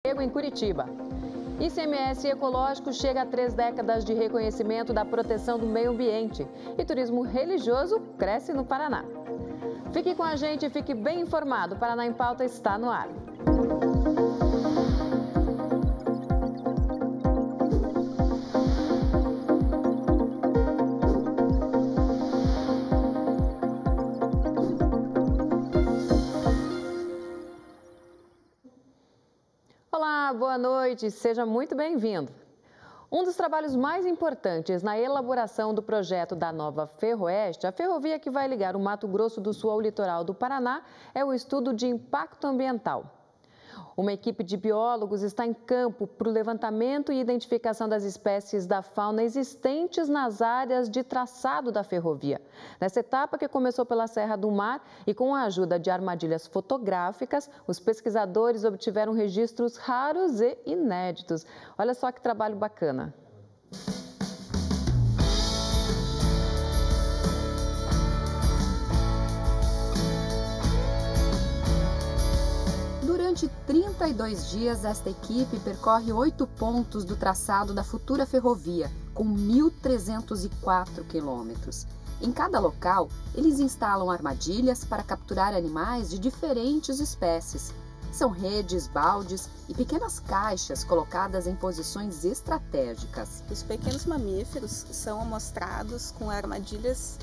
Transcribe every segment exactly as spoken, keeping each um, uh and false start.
em Curitiba. I C M S ecológico chega a três décadas de reconhecimento da proteção do meio ambiente. E turismo religioso cresce no Paraná. Fique com a gente e fique bem informado. O Paraná em Pauta está no ar. Olá, boa noite, seja muito bem-vindo. Um dos trabalhos mais importantes na elaboração do projeto da nova Ferroeste, a ferrovia que vai ligar o Mato Grosso do Sul ao litoral do Paraná, é o estudo de impacto ambiental. Uma equipe de biólogos está em campo para o levantamento e identificação das espécies da fauna existentes nas áreas de traçado da ferrovia. Nessa etapa, que começou pela Serra do Mar e com a ajuda de armadilhas fotográficas, os pesquisadores obtiveram registros raros e inéditos. Olha só que trabalho bacana. Durante trinta e dois dias, esta equipe percorre oito pontos do traçado da futura ferrovia, com mil trezentos e quatro quilômetros. Em cada local, eles instalam armadilhas para capturar animais de diferentes espécies. São redes, baldes e pequenas caixas colocadas em posições estratégicas. Os pequenos mamíferos são amostrados com armadilhas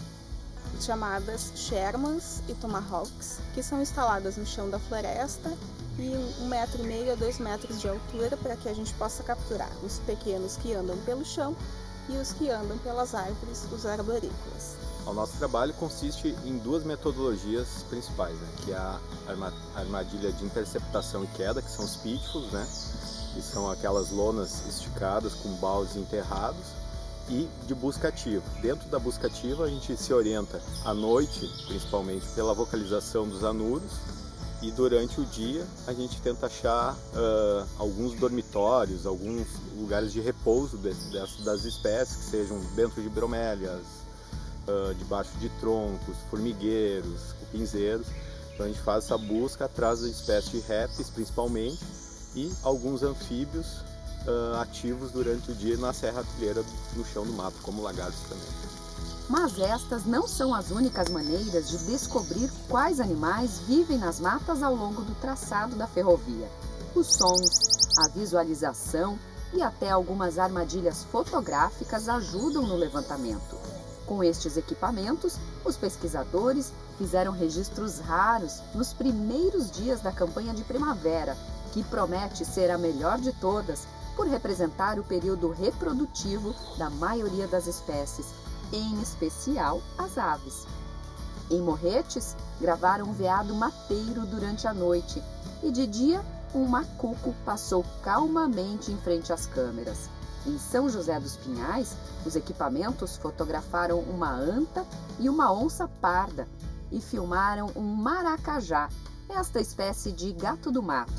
chamadas Shermans e Tomahawks, que são instaladas no chão da floresta e um metro e meio a dois metros de altura, para que a gente possa capturar os pequenos que andam pelo chão e os que andam pelas árvores, os arborícolas. O nosso trabalho consiste em duas metodologias principais, né? Que é a armadilha de interceptação e queda, que são os pitfalls, né? Que são aquelas lonas esticadas com baldes enterrados, e de busca ativa. Dentro da busca ativa, a gente se orienta à noite, principalmente pela vocalização dos anuros, e durante o dia a gente tenta achar uh, alguns dormitórios, alguns lugares de repouso de, de, das espécies, que sejam dentro de bromélias, uh, debaixo de troncos, formigueiros, cupinzeiros. Então a gente faz essa busca atrás da espécie de répteis, principalmente, e alguns anfíbios uh, ativos durante o dia na serra pilheira no chão do mato, como lagartos também. Mas estas não são as únicas maneiras de descobrir quais animais vivem nas matas ao longo do traçado da ferrovia. Os sons, a visualização e até algumas armadilhas fotográficas ajudam no levantamento. Com estes equipamentos, os pesquisadores fizeram registros raros nos primeiros dias da campanha de primavera, que promete ser a melhor de todas por representar o período reprodutivo da maioria das espécies, em especial as aves. Em Morretes, gravaram um veado mateiro durante a noite e de dia um macuco passou calmamente em frente às câmeras. Em São José dos Pinhais, os equipamentos fotografaram uma anta e uma onça parda e filmaram um maracajá, esta espécie de gato do mato.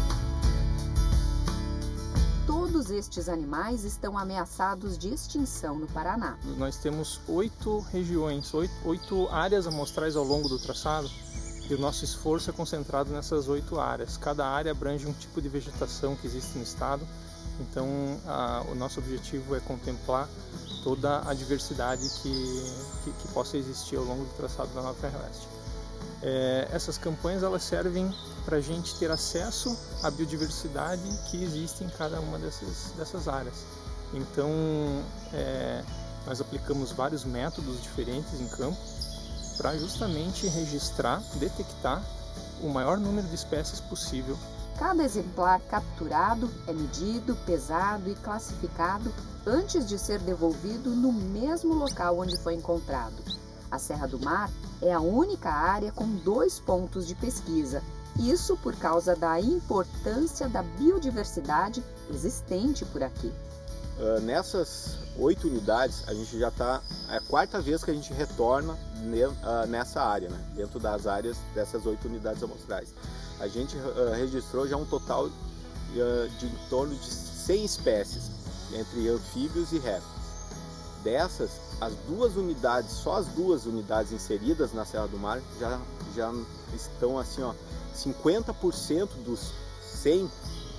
Todos estes animais estão ameaçados de extinção no Paraná. Nós temos oito regiões, oito, oito áreas amostrais ao longo do traçado, e o nosso esforço é concentrado nessas oito áreas. Cada área abrange um tipo de vegetação que existe no estado, então a, o nosso objetivo é contemplar toda a diversidade que, que, que possa existir ao longo do traçado da Nova Ferroeste. É, essas campanhas elas servem para a gente ter acesso à biodiversidade que existe em cada uma dessas, dessas áreas. Então, é, nós aplicamos vários métodos diferentes em campo para justamente registrar, detectar o maior número de espécies possível. Cada exemplar capturado é medido, pesado e classificado antes de ser devolvido no mesmo local onde foi encontrado. A Serra do Mar é a única área com dois pontos de pesquisa, isso por causa da importância da biodiversidade existente por aqui. Uh, nessas oito unidades, a gente já está, é a quarta vez que a gente retorna ne, uh, nessa área, né? Dentro das áreas dessas oito unidades amostrais. A gente uh, registrou já um total uh, de em torno de cem espécies, entre anfíbios e répteis. Dessas, as duas unidades, só as duas unidades inseridas na Serra do Mar já, já estão assim, ó, cinquenta por cento dos cem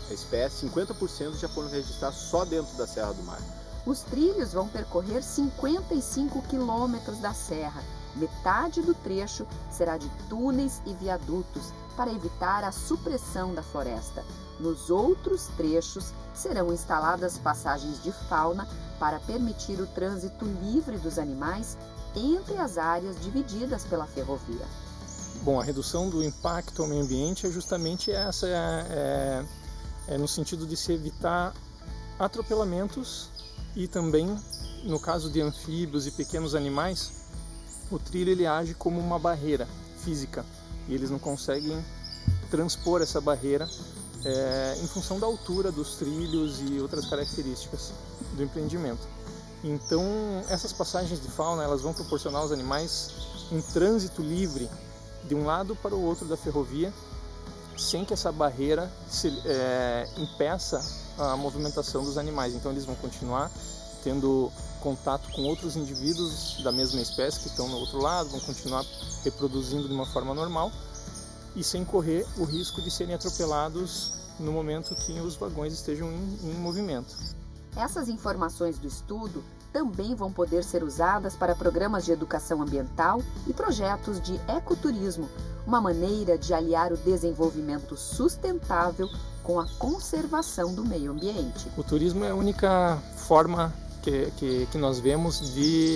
a espécie, cinquenta por cento já foram registrados só dentro da Serra do Mar. Os trilhos vão percorrer cinquenta e cinco quilômetros da serra. Metade do trecho será de túneis e viadutos para evitar a supressão da floresta. Nos outros trechos serão instaladas passagens de fauna para permitir o trânsito livre dos animais entre as áreas divididas pela ferrovia. Bom, a redução do impacto ao meio ambiente é justamente essa, é, é, é no sentido de se evitar atropelamentos e também, no caso de anfíbios e pequenos animais, o trilho ele age como uma barreira física e eles não conseguem transpor essa barreira é, em função da altura dos trilhos e outras características do empreendimento. Então, essas passagens de fauna elas vão proporcionar aos animais um trânsito livre de um lado para o outro da ferrovia, sem que essa barreira se, é, impeça a movimentação dos animais. Então eles vão continuar tendo contato com outros indivíduos da mesma espécie que estão no outro lado, vão continuar reproduzindo de uma forma normal e sem correr o risco de serem atropelados no momento que os vagões estejam em, em movimento. Essas informações do estudo também vão poder ser usadas para programas de educação ambiental e projetos de ecoturismo, uma maneira de aliar o desenvolvimento sustentável com a conservação do meio ambiente. O turismo é a única forma que, que, que nós vemos de,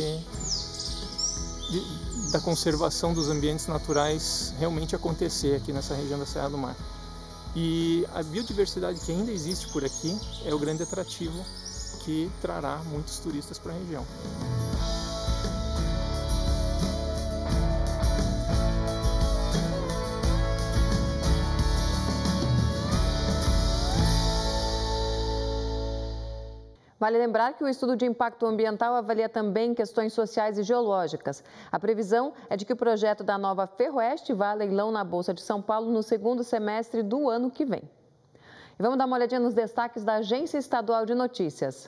de, da conservação dos ambientes naturais realmente acontecer aqui nessa região da Serra do Mar. E a biodiversidade que ainda existe por aqui é o grande atrativo que trará muitos turistas para a região. Vale lembrar que o estudo de impacto ambiental avalia também questões sociais e geológicas. A previsão é de que o projeto da nova Ferroeste vá a leilão na Bolsa de São Paulo no segundo semestre do ano que vem. E vamos dar uma olhadinha nos destaques da Agência Estadual de Notícias.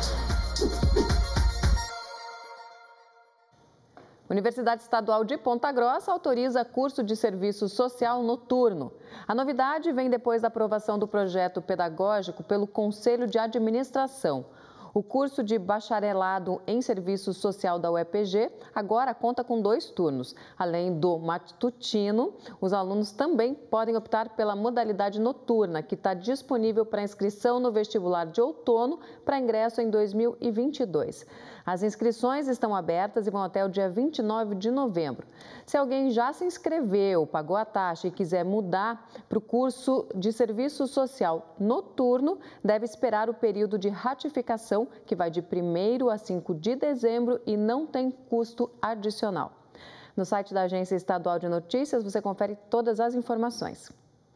Universidade Estadual de Ponta Grossa autoriza curso de serviço social noturno. A novidade vem depois da aprovação do projeto pedagógico pelo Conselho de Administração. O curso de bacharelado em serviço social da U E P G agora conta com dois turnos. Além do matutino, os alunos também podem optar pela modalidade noturna, que está disponível para inscrição no vestibular de outono para ingresso em dois mil e vinte e dois. As inscrições estão abertas e vão até o dia vinte e nove de novembro. Se alguém já se inscreveu, pagou a taxa e quiser mudar para o curso de serviço social noturno, deve esperar o período de ratificação, que vai de primeiro a cinco de dezembro e não tem custo adicional. No site da Agência Estadual de Notícias, você confere todas as informações.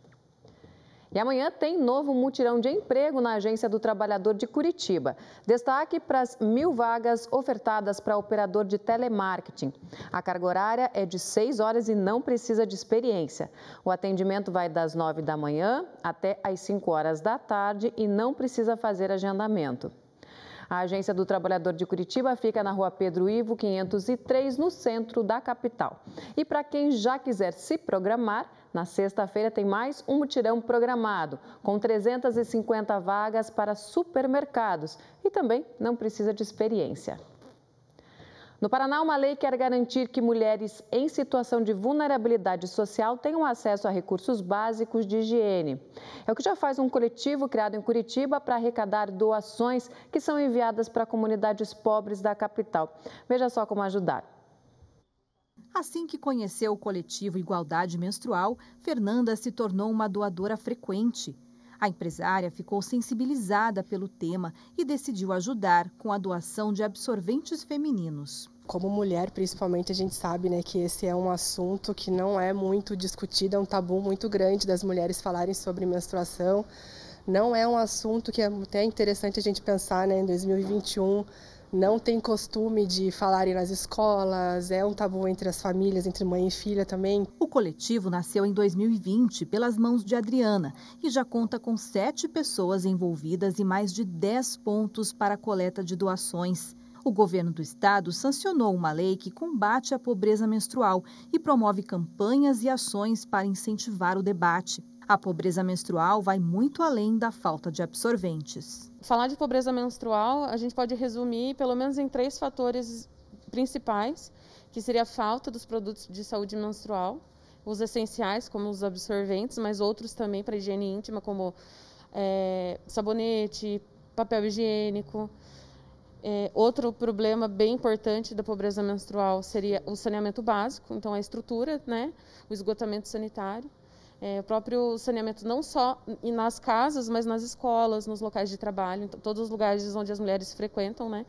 E amanhã tem novo mutirão de emprego na Agência do Trabalhador de Curitiba. Destaque para as mil vagas ofertadas para operador de telemarketing. A carga horária é de seis horas e não precisa de experiência. O atendimento vai das nove da manhã até às cinco horas da tarde e não precisa fazer agendamento. A Agência do Trabalhador de Curitiba fica na Rua Pedro Ivo, quinhentos e três, no centro da capital. E para quem já quiser se programar, na sexta-feira tem mais um mutirão programado, com trezentas e cinquenta vagas para supermercados e também não precisa de experiência. No Paraná, uma lei quer garantir que mulheres em situação de vulnerabilidade social tenham acesso a recursos básicos de higiene. É o que já faz um coletivo criado em Curitiba para arrecadar doações que são enviadas para comunidades pobres da capital. Veja só como ajudar. Assim que conheceu o coletivo Igualdade Menstrual, Fernanda se tornou uma doadora frequente. A empresária ficou sensibilizada pelo tema e decidiu ajudar com a doação de absorventes femininos. Como mulher, principalmente, a gente sabe, né, que esse é um assunto que não é muito discutido, é um tabu muito grande das mulheres falarem sobre menstruação. Não é um assunto que é até interessante a gente pensar, né, em dois mil e vinte e um, não tem costume de falarem nas escolas, é um tabu entre as famílias, entre mãe e filha também. O coletivo nasceu em dois mil e vinte pelas mãos de Adriana e já conta com sete pessoas envolvidas e mais de dez pontos para a coleta de doações. O governo do estado sancionou uma lei que combate a pobreza menstrual e promove campanhas e ações para incentivar o debate. A pobreza menstrual vai muito além da falta de absorventes. Falar de pobreza menstrual, a gente pode resumir pelo menos em três fatores principais, que seria a falta dos produtos de saúde menstrual, os essenciais, como os absorventes, mas outros também para higiene íntima, como é, sabonete, papel higiênico. É, outro problema bem importante da pobreza menstrual seria o saneamento básico, então a estrutura, né, o esgotamento sanitário. É, o próprio saneamento não só nas casas, mas nas escolas, nos locais de trabalho, então, todos os lugares onde as mulheres frequentam, né?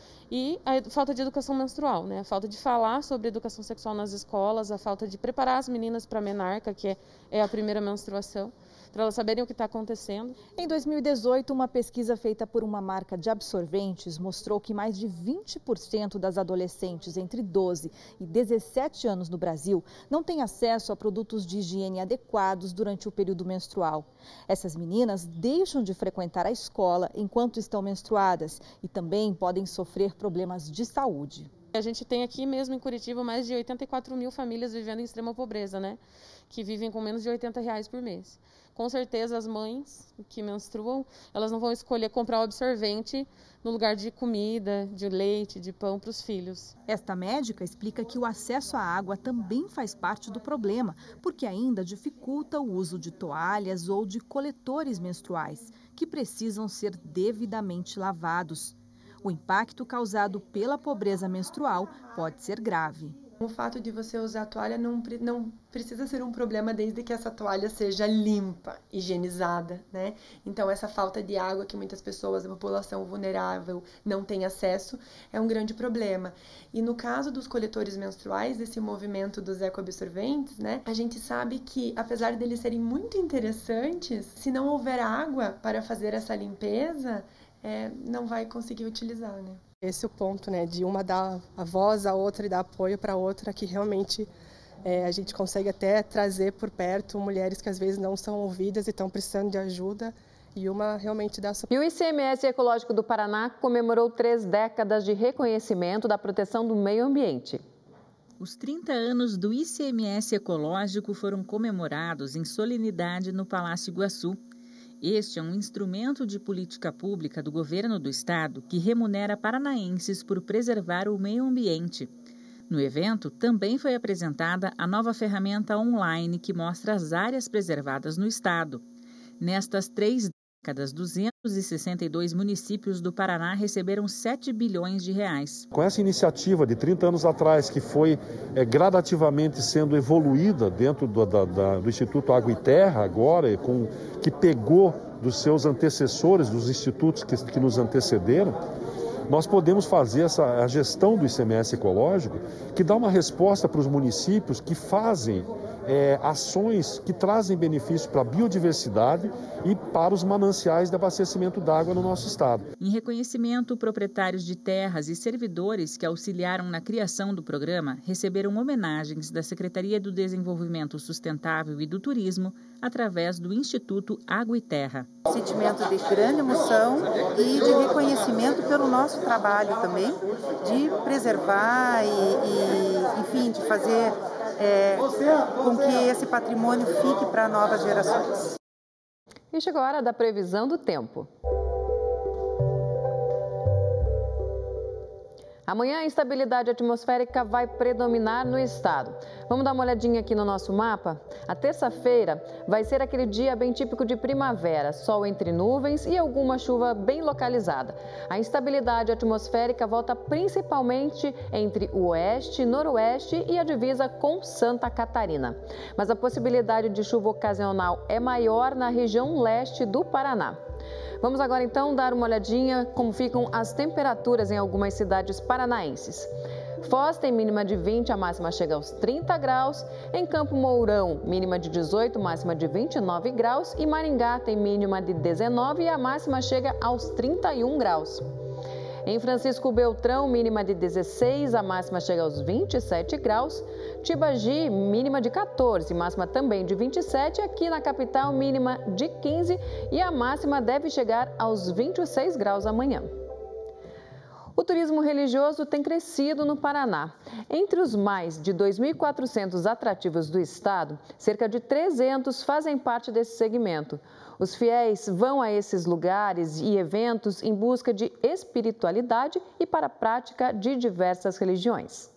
E a falta de educação menstrual, né? A falta de falar sobre educação sexual nas escolas, a falta de preparar as meninas para a menarca, que é, é a primeira menstruação, para elas saberem o que está acontecendo. Em dois mil e dezoito, uma pesquisa feita por uma marca de absorventes mostrou que mais de vinte por cento das adolescentes entre doze e dezessete anos no Brasil não têm acesso a produtos de higiene adequados durante o período menstrual. Essas meninas deixam de frequentar a escola enquanto estão menstruadas e também podem sofrer problemas de saúde. A gente tem aqui mesmo em Curitiba mais de oitenta e quatro mil famílias vivendo em extrema pobreza, né? Que vivem com menos de oitenta reais por mês. Com certeza as mães que menstruam, elas não vão escolher comprar o absorvente no lugar de comida, de leite, de pão para os filhos. Esta médica explica que o acesso à água também faz parte do problema, porque ainda dificulta o uso de toalhas ou de coletores menstruais, que precisam ser devidamente lavados. O impacto causado pela pobreza menstrual pode ser grave. O fato de você usar a toalha não, não precisa ser um problema desde que essa toalha seja limpa, higienizada, né? Então, essa falta de água que muitas pessoas, a população vulnerável, não tem acesso, é um grande problema. E no caso dos coletores menstruais, esse movimento dos ecoabsorventes, né? A gente sabe que, apesar deles serem muito interessantes, se não houver água para fazer essa limpeza, é, não vai conseguir utilizar, né? Esse é o ponto, né, de uma dar a voz à outra e dar apoio para a outra, que realmente é, a gente consegue até trazer por perto mulheres que às vezes não são ouvidas e estão precisando de ajuda, e uma realmente dá suporte. E o I C M S Ecológico do Paraná comemorou três décadas de reconhecimento da proteção do meio ambiente. Os trinta anos do I C M S Ecológico foram comemorados em solenidade no Palácio Iguaçu. Este é um instrumento de política pública do governo do estado que remunera paranaenses por preservar o meio ambiente. No evento, também foi apresentada a nova ferramenta online que mostra as áreas preservadas no estado. Nestas três décadas, duzentos e sessenta e dois municípios do Paraná receberam sete bilhões de reais. Com essa iniciativa de trinta anos atrás, que foi é, gradativamente sendo evoluída dentro do, da, da, do Instituto Água e Terra, agora, com, que pegou dos seus antecessores, dos institutos que, que nos antecederam, nós podemos fazer essa, a gestão do I C M S ecológico, que dá uma resposta para os municípios que fazem é, ações que trazem benefício para a biodiversidade e para os mananciais de abastecimento d'água no nosso estado. Em reconhecimento, proprietários de terras e servidores que auxiliaram na criação do programa receberam homenagens da Secretaria do Desenvolvimento Sustentável e do Turismo através do Instituto Água e Terra. Sentimento de grande emoção e de reconhecimento pelo nosso trabalho também, de preservar e, e enfim, de fazer é, com que esse patrimônio fique para novas gerações. E chegou a hora da previsão do tempo. Amanhã a instabilidade atmosférica vai predominar no estado. Vamos dar uma olhadinha aqui no nosso mapa? A terça-feira vai ser aquele dia bem típico de primavera, sol entre nuvens e alguma chuva bem localizada. A instabilidade atmosférica volta principalmente entre o oeste, noroeste e a divisa com Santa Catarina. Mas a possibilidade de chuva ocasional é maior na região leste do Paraná. Vamos agora então dar uma olhadinha como ficam as temperaturas em algumas cidades paranaenses. Foz tem mínima de vinte, a máxima chega aos trinta graus. Em Campo Mourão, mínima de dezoito, máxima de vinte e nove graus. E Maringá tem mínima de dezenove e a máxima chega aos trinta e um graus. Em Francisco Beltrão, mínima de dezesseis, a máxima chega aos vinte e sete graus. Tibagi, mínima de quatorze, máxima também de vinte e sete. Aqui na capital, mínima de quinze e a máxima deve chegar aos vinte e seis graus amanhã. O turismo religioso tem crescido no Paraná. Entre os mais de dois mil e quatrocentos atrativos do estado, cerca de trezentos fazem parte desse segmento. Os fiéis vão a esses lugares e eventos em busca de espiritualidade e para a prática de diversas religiões.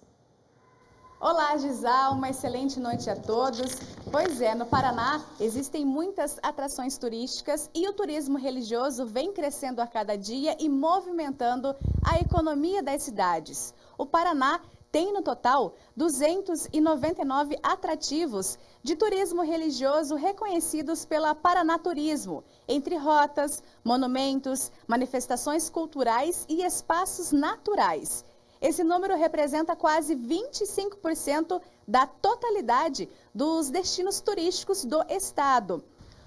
Olá, Gisal, uma excelente noite a todos. Pois é, no Paraná existem muitas atrações turísticas e o turismo religioso vem crescendo a cada dia e movimentando a economia das cidades. O Paraná tem no total duzentos e noventa e nove atrativos de turismo religioso reconhecidos pela Paraná Turismo, entre rotas, monumentos, manifestações culturais e espaços naturais. Esse número representa quase vinte e cinco por cento da totalidade dos destinos turísticos do estado.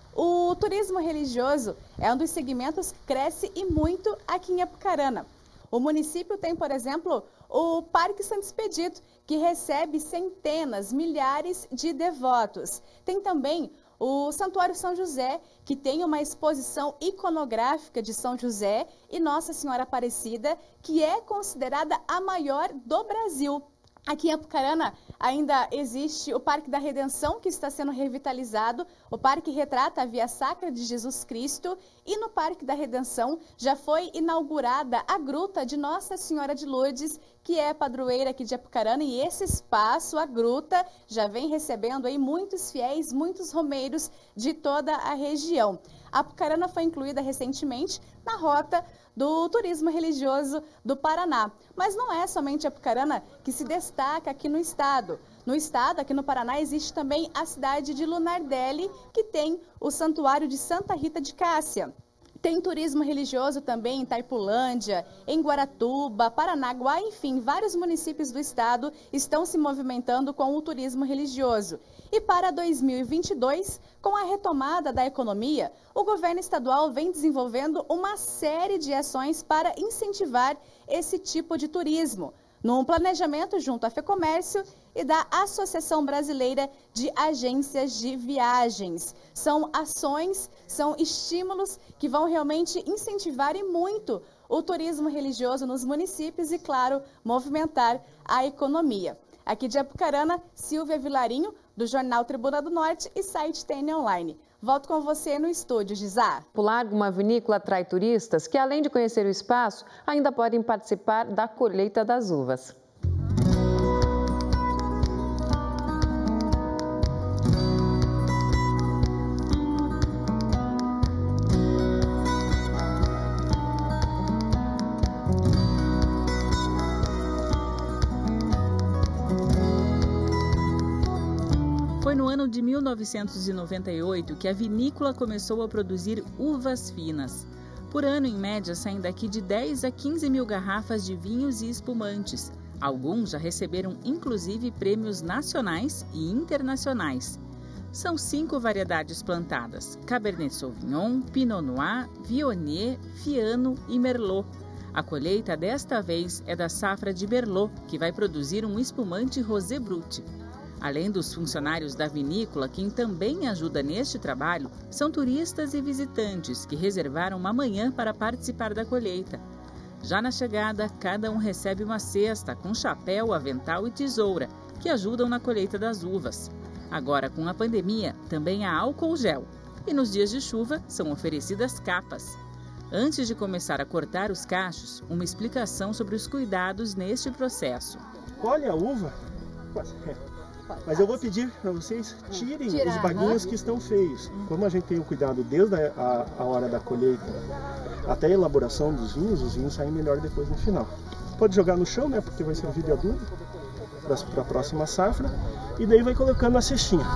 O turismo religioso é um dos segmentos que cresce e muito aqui em Apucarana. O município tem, por exemplo, o Parque Santo Expedito, que recebe centenas, milhares de devotos. Tem também o Santuário São José, que tem uma exposição iconográfica de São José e Nossa Senhora Aparecida, que é considerada a maior do Brasil. Aqui em Apucarana ainda existe o Parque da Redenção, que está sendo revitalizado. O parque retrata a Via Sacra de Jesus Cristo e no Parque da Redenção já foi inaugurada a Gruta de Nossa Senhora de Lourdes, que é padroeira aqui de Apucarana, e esse espaço, a gruta, já vem recebendo aí muitos fiéis, muitos romeiros de toda a região. A Apucarana foi incluída recentemente na rota do turismo religioso do Paraná. Mas não é somente Apucarana que se destaca aqui no estado. No estado, aqui no Paraná, existe também a cidade de Lunardelli, que tem o Santuário de Santa Rita de Cássia. Tem turismo religioso também em Taipulândia, em Guaratuba, Paranaguá, enfim, vários municípios do estado estão se movimentando com o turismo religioso. E para dois mil e vinte e dois, com a retomada da economia, o governo estadual vem desenvolvendo uma série de ações para incentivar esse tipo de turismo, num planejamento junto à FEComércio e da Associação Brasileira de Agências de Viagens. São ações, são estímulos que vão realmente incentivar e muito o turismo religioso nos municípios e, claro, movimentar a economia. Aqui de Apucarana, Silvia Vilarinho, do Jornal Tribuna do Norte e site T N Online. Volto com você no estúdio, Gisá. O Largo, uma vinícola, atrai turistas que, além de conhecer o espaço, ainda podem participar da colheita das uvas. Foi no ano de mil novecentos e noventa e oito que a vinícola começou a produzir uvas finas. Por ano, em média, saem daqui de dez a quinze mil garrafas de vinhos e espumantes. Alguns já receberam, inclusive, prêmios nacionais e internacionais. São cinco variedades plantadas: Cabernet Sauvignon, Pinot Noir, Viognier, Fiano e Merlot. A colheita desta vez é da safra de Merlot, que vai produzir um espumante Rosé Brut. Além dos funcionários da vinícola, quem também ajuda neste trabalho são turistas e visitantes que reservaram uma manhã para participar da colheita. Já na chegada, cada um recebe uma cesta com chapéu, avental e tesoura, que ajudam na colheita das uvas. Agora, com a pandemia, também há álcool gel. E nos dias de chuva, são oferecidas capas. Antes de começar a cortar os cachos, uma explicação sobre os cuidados neste processo. Colhe a uva, mas eu vou pedir para vocês tirem Tirar, os baguinhos né? que estão feios. Como a gente tem o cuidado desde a, a, a hora da colheita até a elaboração dos vinhos, os vinhos saem melhor depois no final. Pode jogar no chão, né? Porque vai servir de adubo para a próxima safra. E daí vai colocando na cestinha.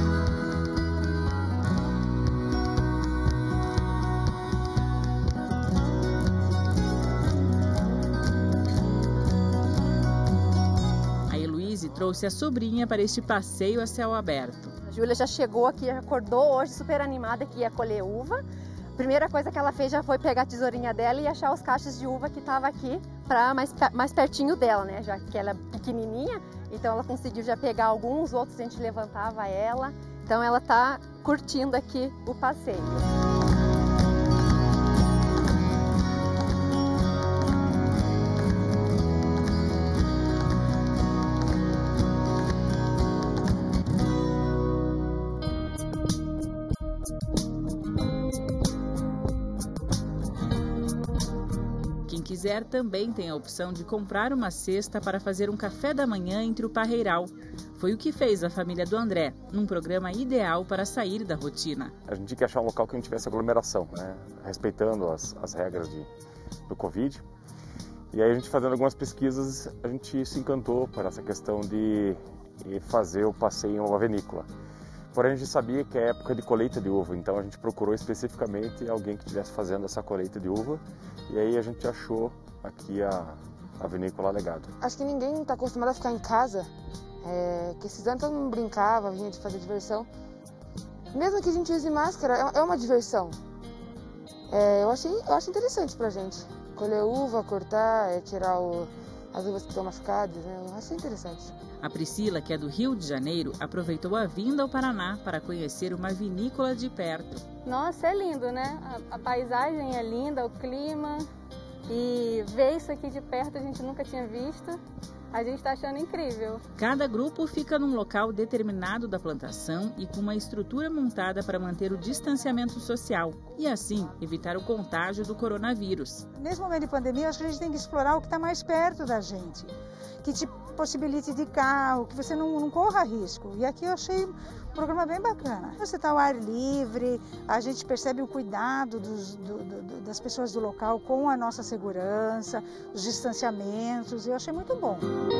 Trouxe a sobrinha para este passeio a céu aberto. A Júlia já chegou aqui, acordou hoje super animada que ia colher uva. Primeira coisa que ela fez já foi pegar a tesourinha dela e achar os cachos de uva que estava aqui para mais, mais pertinho dela, né? Já que ela é pequenininha, então ela conseguiu já pegar alguns, outros a gente levantava ela. Então ela está curtindo aqui o passeio. quiser também tem a opção de comprar uma cesta para fazer um café da manhã entre o parreiral. Foi o que fez a família do André, num programa ideal para sair da rotina. A gente tinha que achar um local que não tivesse aglomeração, né? Respeitando as, as regras de, do Covid. E aí a gente fazendo algumas pesquisas, a gente se encantou por essa questão de fazer o passeio em uma vinícola. Porém a gente sabia que é época de colheita de uva, então a gente procurou especificamente alguém que estivesse fazendo essa colheita de uva e aí a gente achou aqui a, a vinícola Legado. Acho que ninguém está acostumado a ficar em casa, é, que esses anos todo mundo brincava, vinha de fazer diversão. Mesmo que a gente use máscara, é, é uma diversão. É, eu, achei, eu acho interessante pra gente. Colher uva, cortar, é, tirar o, as uvas que estão machucadas, né? Eu achei interessante. A Priscila, que é do Rio de Janeiro, aproveitou a vinda ao Paraná para conhecer uma vinícola de perto. Nossa, é lindo, né? A, a paisagem é linda, o clima. E ver isso aqui de perto a gente nunca tinha visto. A gente está achando incrível. Cada grupo fica num local determinado da plantação e com uma estrutura montada para manter o distanciamento social e, assim, evitar o contágio do coronavírus. Nesse momento de pandemia, acho que a gente tem que explorar o que está mais perto da gente, que te possibilite de carro, que você não, não corra risco. E aqui eu achei um programa bem bacana. Você está ao ar livre, a gente percebe o cuidado dos, do, do, das pessoas do local com a nossa segurança, os distanciamentos, e eu achei muito bom.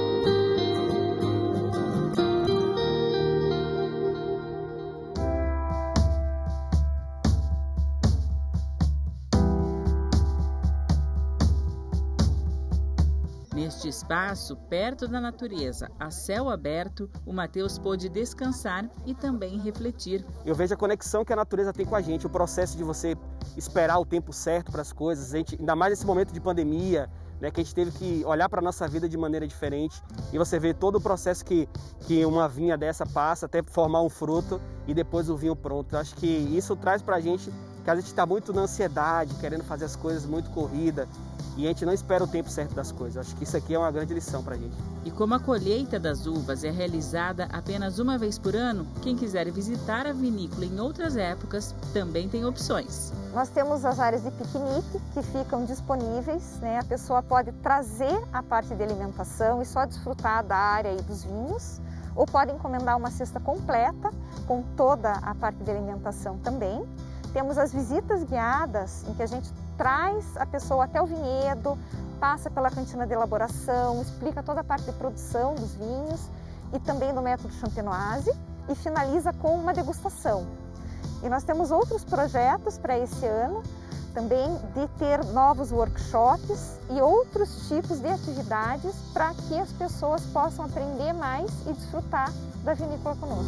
Neste espaço, perto da natureza, a céu aberto, o Matheus pôde descansar e também refletir. Eu vejo a conexão que a natureza tem com a gente, o processo de você esperar o tempo certo para as coisas, a gente, ainda mais nesse momento de pandemia, né, que a gente teve que olhar para a nossa vida de maneira diferente e você vê todo o processo que, que uma vinha dessa passa até formar um fruto e depois o vinho pronto. Eu acho que isso traz para a gente que a gente está muito na ansiedade, querendo fazer as coisas muito corrida e a gente não espera o tempo certo das coisas. Eu acho que isso aqui é uma grande lição para a gente. E como a colheita das uvas é realizada apenas uma vez por ano, quem quiser visitar a vinícola em outras épocas também tem opções. Nós temos as áreas de piquenique que ficam disponíveis, né? A pessoa pode trazer a parte de alimentação e só desfrutar da área e dos vinhos, ou pode encomendar uma cesta completa com toda a parte de alimentação também. Temos as visitas guiadas, em que a gente traz a pessoa até o vinhedo, passa pela cantina de elaboração, explica toda a parte de produção dos vinhos e também do método Champenoise e finaliza com uma degustação. E nós temos outros projetos para esse ano, também de ter novos workshops e outros tipos de atividades para que as pessoas possam aprender mais e desfrutar da vinícola conosco.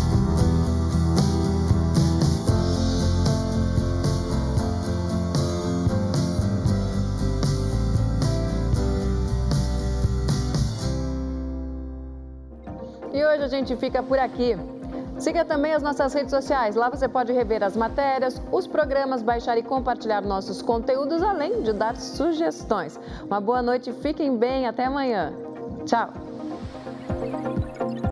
E hoje a gente fica por aqui. Siga também as nossas redes sociais. Lá você pode rever as matérias, os programas, baixar e compartilhar nossos conteúdos, além de dar sugestões. Uma boa noite, fiquem bem, até amanhã. Tchau!